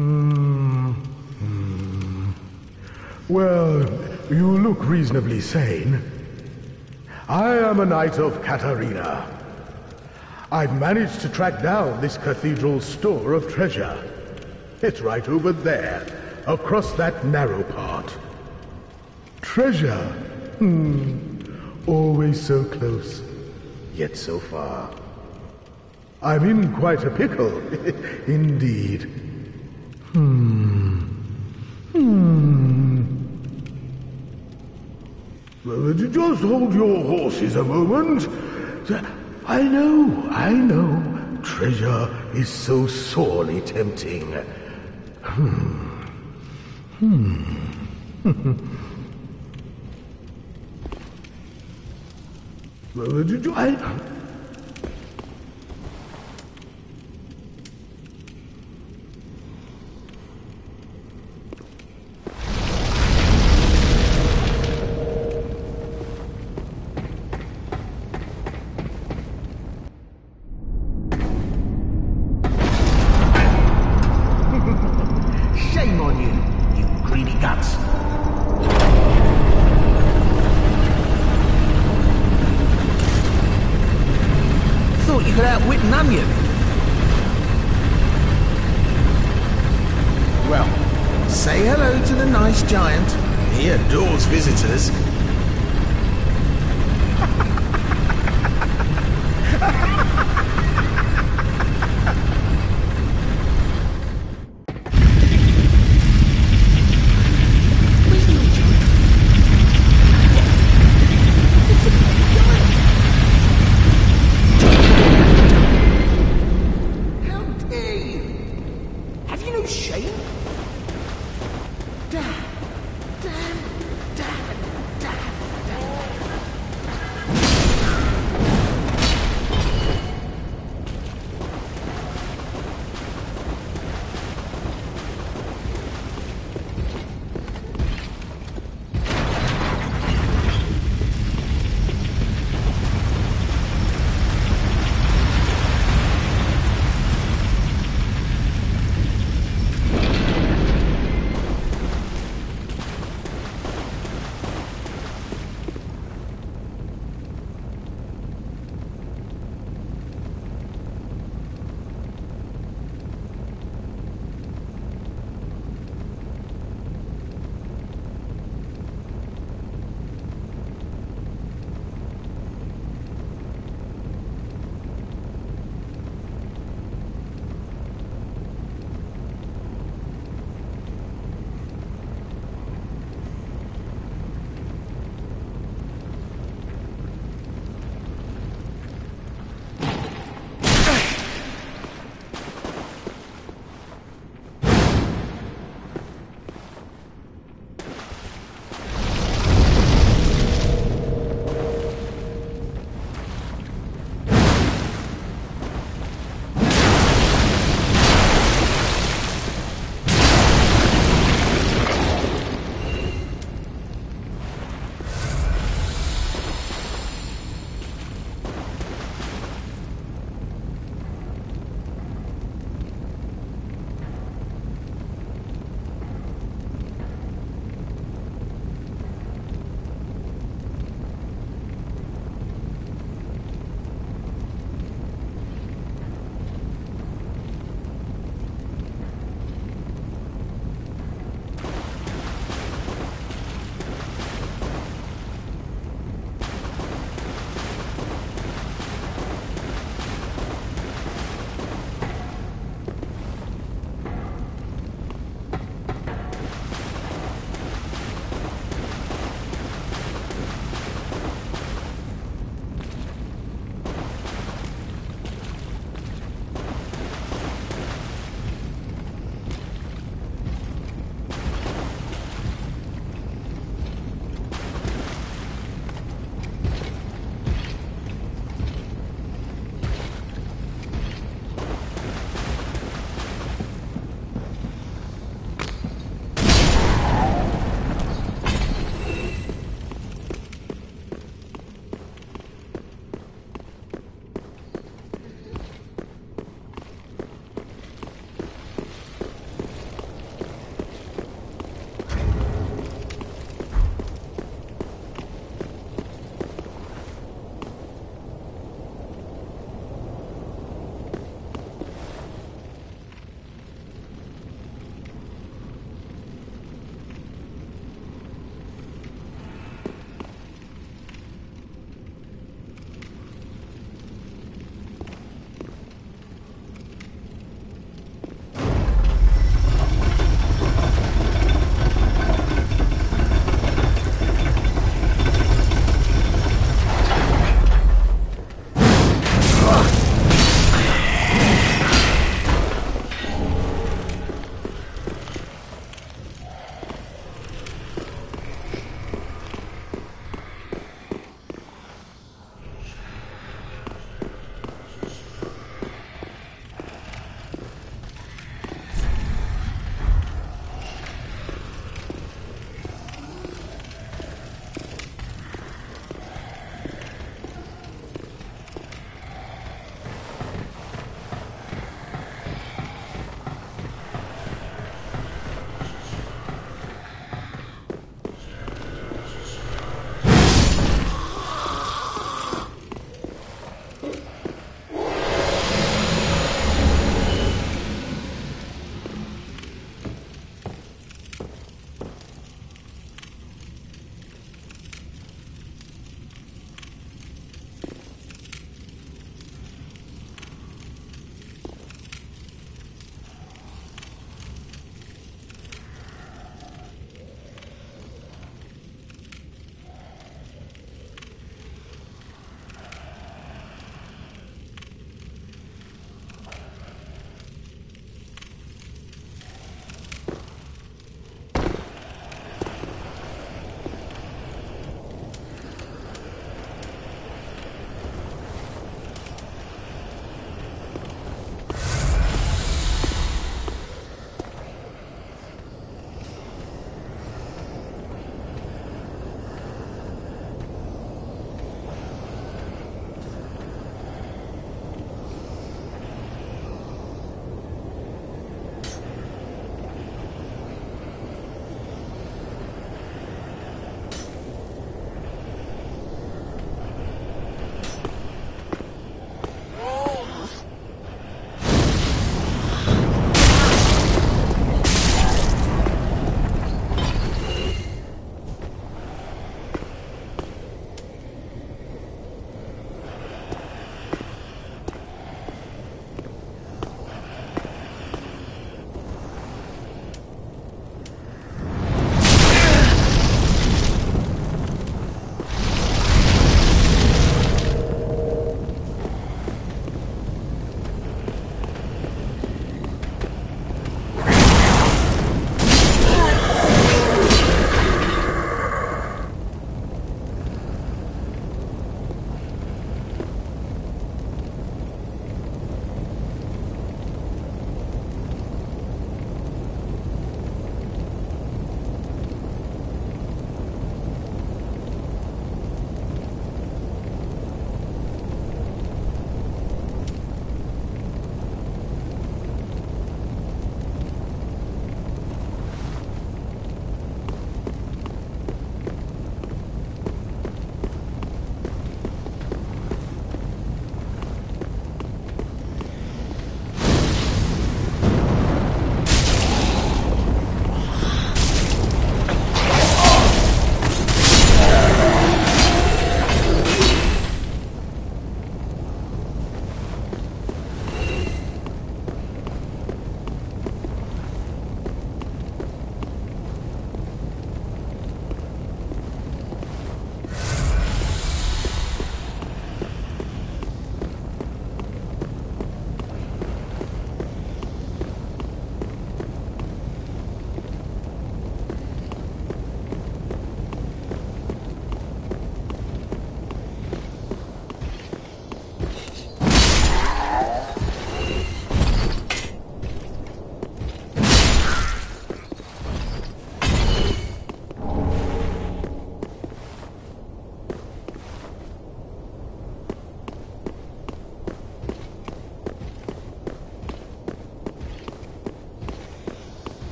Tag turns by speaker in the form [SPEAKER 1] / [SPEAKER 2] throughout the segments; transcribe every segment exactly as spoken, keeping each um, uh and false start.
[SPEAKER 1] Hmm. Hmm. Well, you look reasonably sane. I am a knight of Katarina. I've managed to track down this cathedral's store of treasure. It's right over there, across that narrow part. Treasure? Hmm. Always so close, yet so far. I'm in quite a pickle, indeed. Hmm. Hmm. Uh, Just hold your horses a moment. I know, I know. Treasure is so sorely tempting. Hmm. Hmm. Uh, Did you... I...
[SPEAKER 2] Shame on you, you greedy guts. Thought you could outwit an onion. Well, say hello to the nice giant. He adores visitors. Shame? Damn, damn, damn, damn.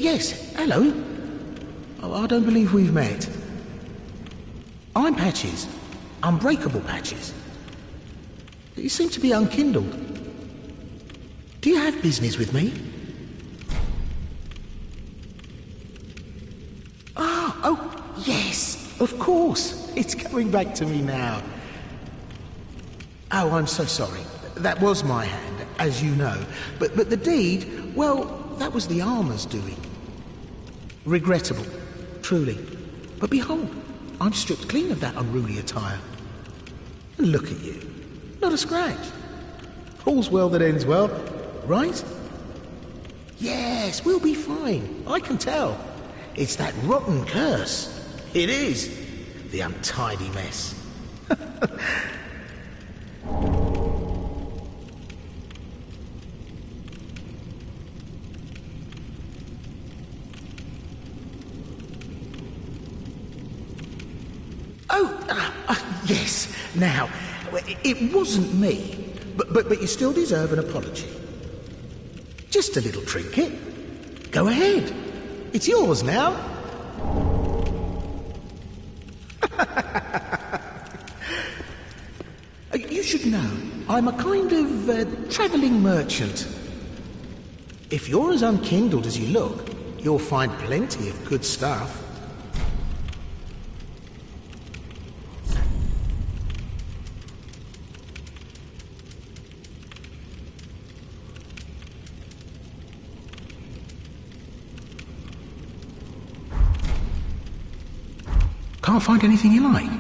[SPEAKER 2] yes, hello. Oh, I don't believe we've met. I'm Patches. Unbreakable Patches. You seem to be unkindled. Do you have business with me? Ah, oh, yes, of course. It's coming back to me now. Oh, I'm so sorry. That was my hand, as you know. But, but the deed, well, that was the armour's doing. Regrettable, truly. But behold, I'm stripped clean of that unruly attire. And look at you. Not a scratch. All's well that ends well, right? Yes, we'll be fine. I can tell. It's that rotten curse. It is. The untidy mess. Oh, uh, uh, yes. Now, it wasn't me, but, but, but you still deserve an apology. Just a little trinket. Go ahead. It's yours now. You should know, I'm a kind of uh, travelling merchant. If you're as unkindled as you look, you'll find plenty of good stuff. Can't find anything you like?